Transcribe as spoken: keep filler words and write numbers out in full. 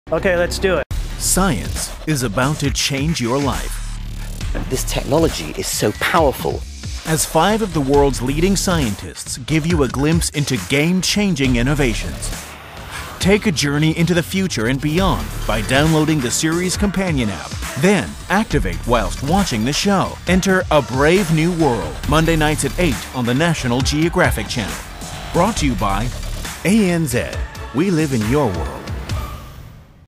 Okay, let's do it. Science is about to change your life. This technology is so powerful. As five of the world's leading scientists give you a glimpse into game-changing innovations. Take a journey into the future and beyond by downloading the series companion app. Then, activate whilst watching the show. Enter A Brave New World, Monday nights at eight on the National Geographic Channel. Brought to you by A N Z. We live in your world.